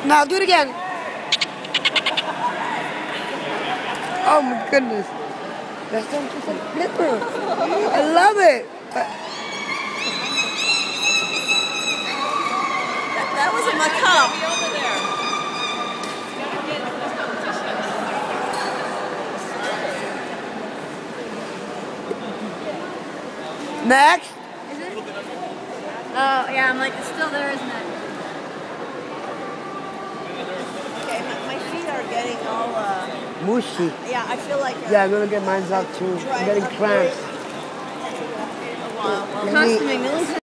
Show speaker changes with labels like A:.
A: Now do it again. Oh my goodness. That's just a flipper. I love it.
B: That was a macabre.
A: Next.
B: Is it? Oh, yeah, I'm like, it's still there, isn't it? Okay, my feet are getting all,
A: Mushy.
B: yeah, I feel like...
A: Yeah, I'm gonna get mine out too. I'm getting cramps.
B: Costuming,